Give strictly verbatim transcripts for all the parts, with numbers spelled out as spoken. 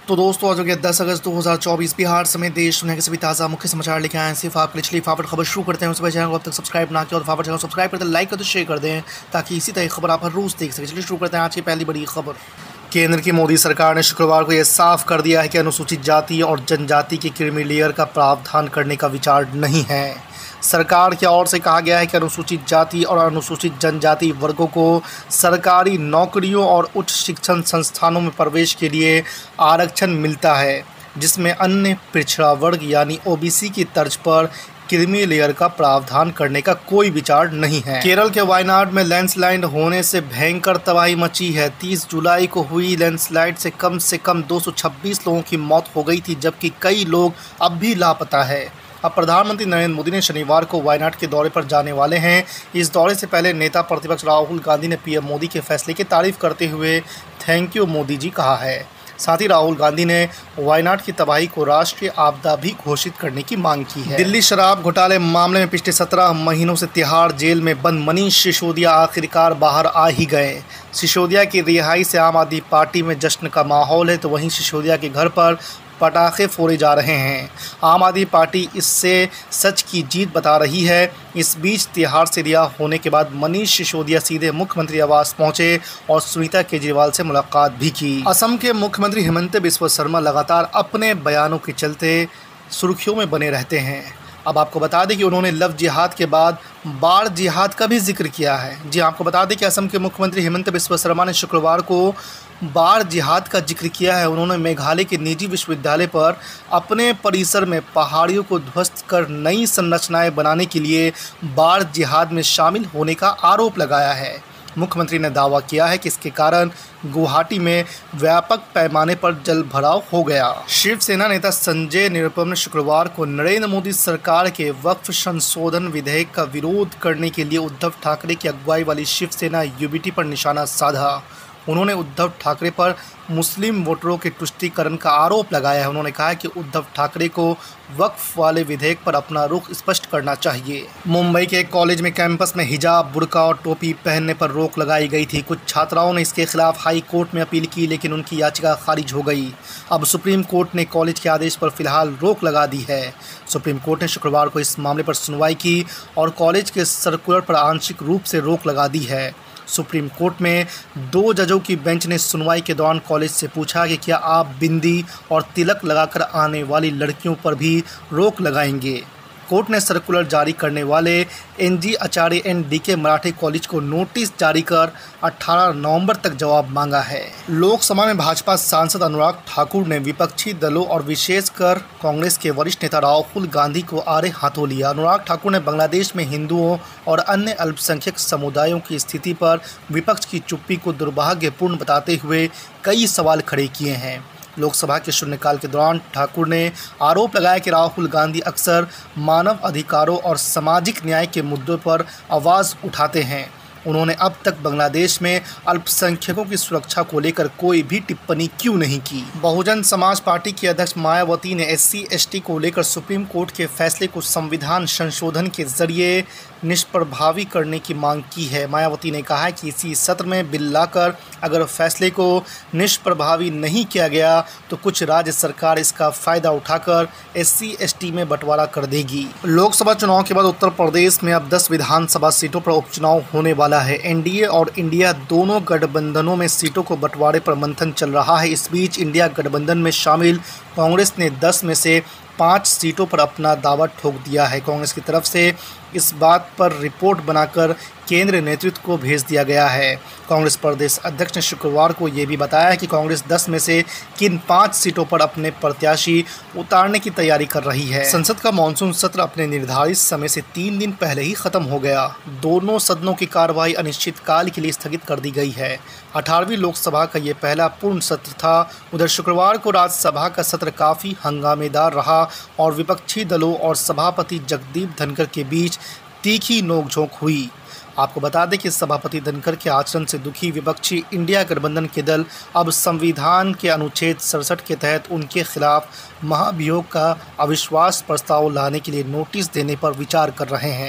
तो दोस्तों आज हो गया दस अगस्त दो हज़ार चौबीस। बिहार समेत देश दुनिया के सभी ताज़ा मुख्य समाचार लेके आए हैं सिर्फ आपके लिए। फटाफट खबर शुरू करते हैं। उससे पहले चैनल को अब तक सब्सक्राइब ना किया और फटाफट चैनल सब्सक्राइब करते लाइक करते शेयर कर दें ताकि इसी तरह खबर आप हर रोज़ देख सकें। चलिए शुरू करते हैं आज की पहली बड़ी खबर। केंद्र की मोदी सरकार ने शुक्रवार को यह साफ कर दिया है कि अनुसूचित जाति और जनजाति के क्रीमी लेयर का प्रावधान करने का विचार नहीं है। सरकार की ओर से कहा गया है कि अनुसूचित जाति और अनुसूचित जनजाति वर्गों को सरकारी नौकरियों और उच्च शिक्षण संस्थानों में प्रवेश के लिए आरक्षण मिलता है, जिसमें अन्य पिछड़ा वर्ग यानी ओबीसी की तर्ज पर क्रीमी लेयर का प्रावधान करने का कोई विचार नहीं है। केरल के वायनाड में लैंडस्लाइड होने से भयंकर तबाही मची है। तीस जुलाई को हुई लैंडस्लाइड से कम से कम दो सौ छब्बीस लोगों की मौत हो गई थी, जबकि कई लोग अब भी लापता है। अब प्रधानमंत्री नरेंद्र मोदी ने शनिवार को वायनाड के दौरे पर जाने वाले हैं। इस दौरे से पहले नेता प्रतिपक्ष राहुल गांधी ने पीएम मोदी के फैसले की तारीफ करते हुए थैंक यू मोदी जी कहा है। साथ ही राहुल गांधी ने वायनाड की तबाही को राष्ट्रीय आपदा भी घोषित करने की मांग की है। दिल्ली शराब घोटाले मामले में पिछले सत्रह महीनों से तिहाड़ जेल में बंद मनीष सिसोदिया आखिरकार बाहर आ ही गए। सिसोदिया की रिहाई से आम आदमी पार्टी में जश्न का माहौल है, तो वहीं सिसोदिया के घर पर पटाखे फोड़े जा रहे हैं। आम आदमी पार्टी इससे सच की जीत बता रही है। इस बीच तिहाड़ से रिहा होने के बाद मनीष सिसोदिया सीधे मुख्यमंत्री आवास पहुंचे और सुनीता केजरीवाल से मुलाकात भी की। असम के मुख्यमंत्री हेमंत बिस्वा शर्मा लगातार अपने बयानों के चलते सुर्खियों में बने रहते हैं। अब आपको बता दें कि उन्होंने लव जिहाद के बाद बाढ़ जिहाद का भी जिक्र किया है। जी आपको बता दें कि असम के मुख्यमंत्री हेमंत बिस्वा शर्मा ने शुक्रवार को बाढ़ जिहाद का जिक्र किया है। उन्होंने मेघालय के निजी विश्वविद्यालय पर अपने परिसर में पहाड़ियों को ध्वस्त कर नई संरचनाएं बनाने के लिए बाढ़ जिहाद में शामिल होने का आरोप लगाया है। मुख्यमंत्री ने दावा किया है कि इसके कारण गुवाहाटी में व्यापक पैमाने पर जल भराव हो गया। शिवसेना नेता संजय निरुपम ने शुक्रवार को नरेंद्र मोदी सरकार के वक्फ संशोधन विधेयक का विरोध करने के लिए उद्धव ठाकरे की अगुवाई वाली शिवसेना यूबीटी पर निशाना साधा। उन्होंने उद्धव ठाकरे पर मुस्लिम वोटरों के तुष्टीकरण का आरोप लगाया है। उन्होंने कहा कि उद्धव ठाकरे को वक्फ वाले विधेयक पर अपना रुख स्पष्ट करना चाहिए। मुंबई के एक कॉलेज में कैंपस में हिजाब, बुर्का और टोपी पहनने पर रोक लगाई गई थी। कुछ छात्राओं ने इसके खिलाफ हाई कोर्ट में अपील की, लेकिन उनकी याचिका खारिज हो गई। अब सुप्रीम कोर्ट ने कॉलेज के आदेश पर फिलहाल रोक लगा दी है। सुप्रीम कोर्ट ने शुक्रवार को इस मामले पर सुनवाई की और कॉलेज के सर्कुलर पर आंशिक रूप से रोक लगा दी है। सुप्रीम कोर्ट में दो जजों की बेंच ने सुनवाई के दौरान कॉलेज से पूछा कि क्या आप बिंदी और तिलक लगाकर आने वाली लड़कियों पर भी रोक लगाएंगे। कोर्ट ने सर्कुलर जारी करने वाले एनजी आचार्य एन डी के मराठे कॉलेज को नोटिस जारी कर अठारह नवंबर तक जवाब मांगा है। लोकसभा में भाजपा सांसद अनुराग ठाकुर ने विपक्षी दलों और विशेषकर कांग्रेस के वरिष्ठ नेता राहुल गांधी को आड़े हाथों लिया। अनुराग ठाकुर ने बांग्लादेश में हिंदुओं और अन्य अल्पसंख्यक समुदायों की स्थिति पर विपक्ष की चुप्पी को दुर्भाग्यपूर्ण बताते हुए कई सवाल खड़े किए हैं। लोकसभा के शून्यकाल के दौरान ठाकुर ने आरोप लगाया कि राहुल गांधी अक्सर मानव अधिकारों और सामाजिक न्याय के मुद्दों पर आवाज़ उठाते हैं। उन्होंने अब तक बांग्लादेश में अल्पसंख्यकों की सुरक्षा को लेकर कोई भी टिप्पणी क्यों नहीं की। बहुजन समाज पार्टी की अध्यक्ष मायावती ने एससी एसटी को लेकर सुप्रीम कोर्ट के फैसले को संविधान संशोधन के जरिए निष्प्रभावी करने की मांग की है। मायावती ने कहा है कि इसी सत्र में बिल लाकर अगर फैसले को निष्प्रभावी नहीं किया गया तो कुछ राज्य सरकार इसका फ़ायदा उठाकर एससी एसटी में बंटवारा कर देगी। लोकसभा चुनाव के बाद उत्तर प्रदेश में अब दस विधानसभा सीटों पर उपचुनाव होने वाला है। एनडीए और इंडिया दोनों गठबंधनों में सीटों को बंटवारे पर मंथन चल रहा है। इस बीच इंडिया गठबंधन में शामिल कांग्रेस ने दस में से पाँच सीटों पर अपना दावा ठोक दिया है। कांग्रेस की तरफ से इस बात पर रिपोर्ट बनाकर केंद्रीय नेतृत्व को भेज दिया गया है। कांग्रेस प्रदेश अध्यक्ष ने शुक्रवार को ये भी बताया कि कांग्रेस दस में से किन पाँच सीटों पर अपने प्रत्याशी उतारने की तैयारी कर रही है। संसद का मानसून सत्र अपने निर्धारित समय से तीन दिन पहले ही खत्म हो गया। दोनों सदनों की कार्रवाई अनिश्चितकाल के लिए स्थगित कर दी गई है। अठारहवीं लोकसभा का ये पहला पूर्ण सत्र था। उधर शुक्रवार को राज्यसभा का सत्र काफ़ी हंगामेदार रहा और विपक्षी दलों और सभापति जगदीप धनखड़ के बीच तीखी नोकझोंक हुई। आपको बता दें कि सभापति धनखड़ के आचरण से दुखी विपक्षी इंडिया गठबंधन के दल अब संविधान के अनुच्छेद सड़सठ के तहत उनके खिलाफ महाभियोग का अविश्वास प्रस्ताव लाने के लिए नोटिस देने पर विचार कर रहे हैं।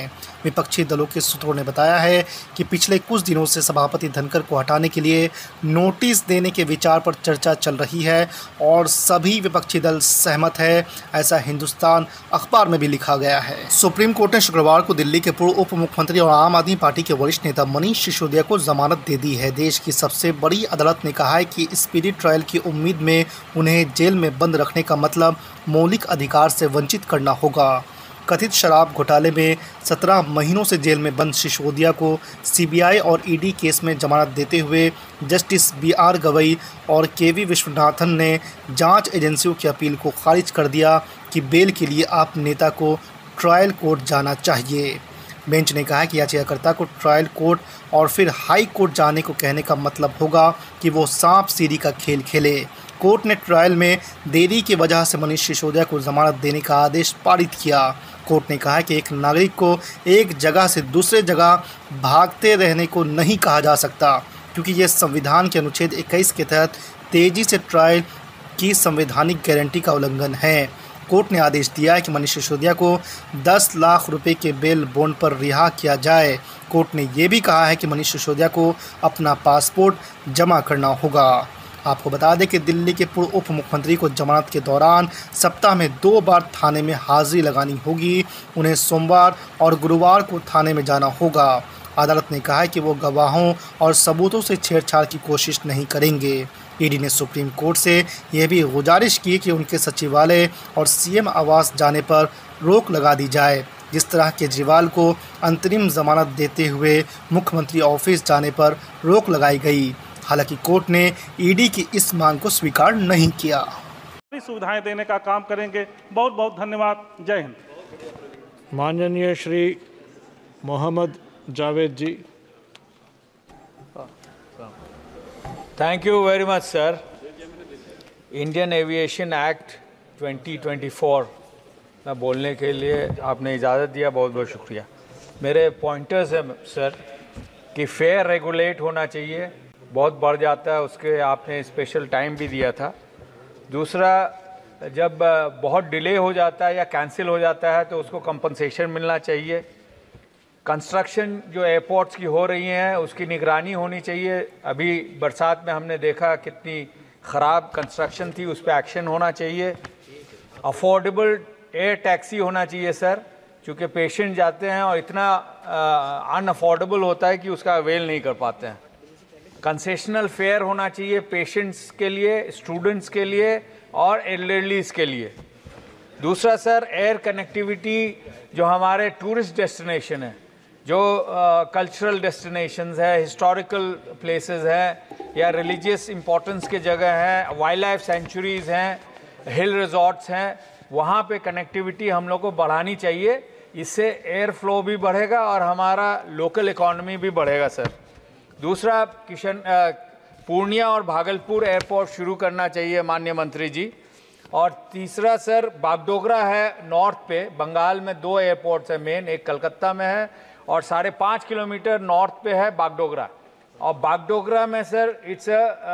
विपक्षी दलों के सूत्रों ने बताया है कि पिछले कुछ दिनों से सभापति धनखड़ को हटाने के लिए नोटिस देने के विचार पर चर्चा चल रही है और सभी विपक्षी दल सहमत है, ऐसा हिंदुस्तान अखबार में भी लिखा गया है। सुप्रीम कोर्ट ने शुक्रवार को दिल्ली के पूर्व उप मुख्यमंत्री और आम आदमी पार्टी के वरिष्ठ नेता मनीष सिसोदिया को जमानत दे दी है। देश की सबसे बड़ी अदालत ने कहा है कि स्पीडी ट्रायल की उम्मीद में उन्हें जेल में बंद रखने का मतलब मौलिक अधिकार से वंचित करना होगा। कथित शराब घोटाले में सत्रह महीनों से जेल में बंद सिसोदिया को सीबीआई और ईडी केस में जमानत देते हुए जस्टिस बी आर गवई और के वी विश्वनाथन ने जांच एजेंसियों की अपील को खारिज कर दिया कि बेल के लिए आप नेता को ट्रायल कोर्ट जाना चाहिए। बेंच ने कहा कि याचिकाकर्ता को ट्रायल कोर्ट और फिर हाई कोर्ट जाने को कहने का मतलब होगा कि वो सांप सीढ़ी का खेल खेले। कोर्ट ने ट्रायल में देरी की वजह से मनीष सिसोदिया को जमानत देने का आदेश पारित किया। कोर्ट ने कहा कि एक नागरिक को एक जगह से दूसरे जगह भागते रहने को नहीं कहा जा सकता, क्योंकि ये संविधान के अनुच्छेद इक्कीस के तहत तेजी से ट्रायल की संवैधानिक गारंटी का उल्लंघन है। कोर्ट ने आदेश दिया है कि मनीष सिसोदिया को दस लाख रुपए के बेल बॉन्ड पर रिहा किया जाए। कोर्ट ने यह भी कहा है कि मनीष सिसोदिया को अपना पासपोर्ट जमा करना होगा। आपको बता दें कि दिल्ली के पूर्व उप मुख्यमंत्री को जमानत के दौरान सप्ताह में दो बार थाने में हाजिरी लगानी होगी। उन्हें सोमवार और गुरुवार को थाने में जाना होगा। अदालत ने कहा है कि वो गवाहों और सबूतों से छेड़छाड़ की कोशिश नहीं करेंगे। ईडी ने सुप्रीम कोर्ट से यह भी गुजारिश की कि उनके सचिवालय और सीएम आवास जाने पर रोक लगा दी जाए, जिस तरह केजरीवाल को अंतरिम जमानत देते हुए मुख्यमंत्री ऑफिस जाने पर रोक लगाई गई। हालांकि कोर्ट ने ईडी की इस मांग को स्वीकार नहीं किया। सुविधाएं देने का काम करेंगे। बहुत बहुत धन्यवाद। जय हिंद। माननीय Shri Mohammad Javed ji. Thank you very much sir. Indian aviation act twenty twenty four में बोलने के लिए आपने इजाज़त दिया, बहुत बहुत शुक्रिया। मेरे पॉइंटर्स हैं सर कि फेयर रेगुलेट होना चाहिए, बहुत बढ़ जाता है, उसके आपने स्पेशल टाइम भी दिया था। दूसरा, जब बहुत डिले हो जाता है या कैंसिल हो जाता है तो उसको कंपनसेशन मिलना चाहिए। कंस्ट्रक्शन जो एयरपोर्ट्स की हो रही हैं उसकी निगरानी होनी चाहिए। अभी बरसात में हमने देखा कितनी ख़राब कंस्ट्रक्शन थी, उस पर एक्शन होना चाहिए। अफोर्डेबल एयर टैक्सी होना चाहिए सर, क्योंकि पेशेंट जाते हैं और इतना अनअफोर्डेबल होता है कि उसका अवेल नहीं कर पाते हैं। कंसेशनल फेयर होना चाहिए पेशेंट्स के लिए, स्टूडेंट्स के लिए और एल्डरलीज के लिए। दूसरा सर, एयर कनेक्टिविटी जो हमारे टूरिस्ट डेस्टिनेशन है, जो कल्चरल डेस्टिनेशंस है, हिस्टोरिकल प्लेसेस हैं या रिलीजियस इंपॉर्टेंस के जगह हैं, वाइल्ड लाइफ सेंचुरीज़ हैं, हिल रिजॉर्ट्स हैं, वहाँ पे कनेक्टिविटी हम लोग को बढ़ानी चाहिए। इससे एयर फ्लो भी बढ़ेगा और हमारा लोकल इकॉनमी भी बढ़ेगा सर। दूसरा, किशन पूर्णिया और भागलपुर एयरपोर्ट शुरू करना चाहिए माननीय मंत्री जी। और तीसरा सर, बागडोगरा है नॉर्थ पे, बंगाल में दो एयरपोर्ट्स हैं मेन, एक कलकत्ता में है और साढ़े पाँच किलोमीटर नॉर्थ पे है बागडोगरा। और बागडोगरा में sir it's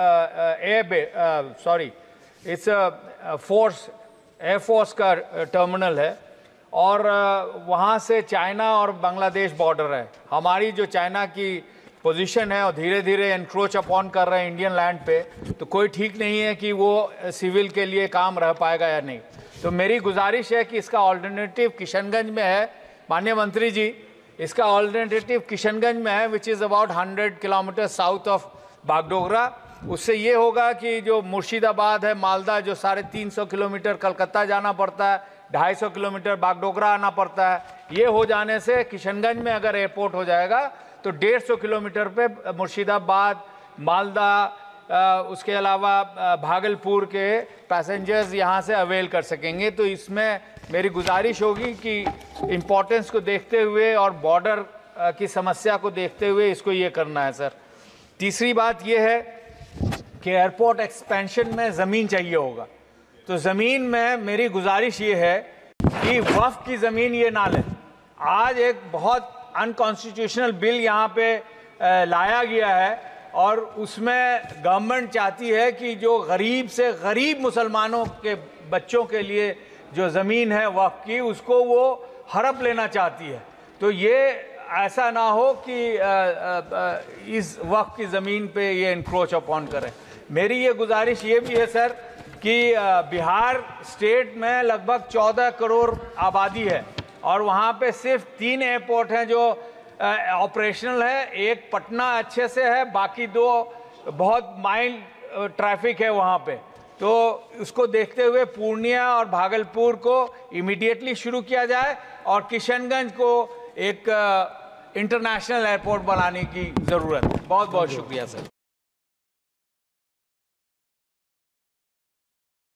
air bay sorry it's force air force का टर्मिनल है और uh, वहाँ से चाइना और बांग्लादेश बॉर्डर है। हमारी जो चाइना की पोजीशन है और धीरे धीरे एनक्रोच अपॉन कर रहे हैं इंडियन लैंड पे, तो कोई ठीक नहीं है कि वो सिविल के लिए काम रह पाएगा या नहीं। तो मेरी गुजारिश है कि इसका ऑल्टरनेटिव किशनगंज में है माननीय मंत्री जी, इसका ऑल्टरनेटिव किशनगंज में है which is about hundred kilometre south of Bagdogra. उससे ये होगा कि जो मुर्शिदाबाद है, मालदा, जो साढ़े तीन सौ किलोमीटर कलकत्ता जाना पड़ता है, ढाई सौ किलोमीटर बागडोगरा आना पड़ता है, ये हो जाने से किशनगंज में अगर एयरपोर्ट हो जाएगा तो डेढ़ सौ किलोमीटर पे मुर्शिदाबाद, मालदा, उसके अलावा भागलपुर के पैसेंजर्स यहाँ से अवेल कर सकेंगे। तो इसमें मेरी गुजारिश होगी कि इम्पोर्टेंस को देखते हुए और बॉर्डर की समस्या को देखते हुए इसको ये करना है सर। तीसरी बात ये है कि एयरपोर्ट एक्सपेंशन में ज़मीन चाहिए होगा, तो ज़मीन में मेरी गुजारिश ये है कि वक्फ की ज़मीन ये ना लें। आज एक बहुत अनकॉन्स्टिट्यूशनल बिल यहाँ पे लाया गया है और उसमें गवर्नमेंट चाहती है कि जो गरीब से गरीब मुसलमानों के बच्चों के लिए जो ज़मीन है वक्फ की, उसको वो हड़प लेना चाहती है। तो ये ऐसा ना हो कि आ, आ, आ, इस वक्त की ज़मीन पे ये इंक्रोच अपॉन करें। मेरी ये गुजारिश ये भी है सर कि बिहार स्टेट में लगभग चौदह करोड़ आबादी है और वहाँ पे सिर्फ तीन एयरपोर्ट हैं जो ऑपरेशनल है। एक पटना अच्छे से है, बाकी दो बहुत माइल्ड ट्रैफिक है वहाँ पे। तो उसको देखते हुए पूर्णिया और भागलपुर को इमीडिएटली शुरू किया जाए और किशनगंज को एक इंटरनेशनल एयरपोर्ट बनाने की ज़रूरत है। बहुत बहुत शुक्रिया सर।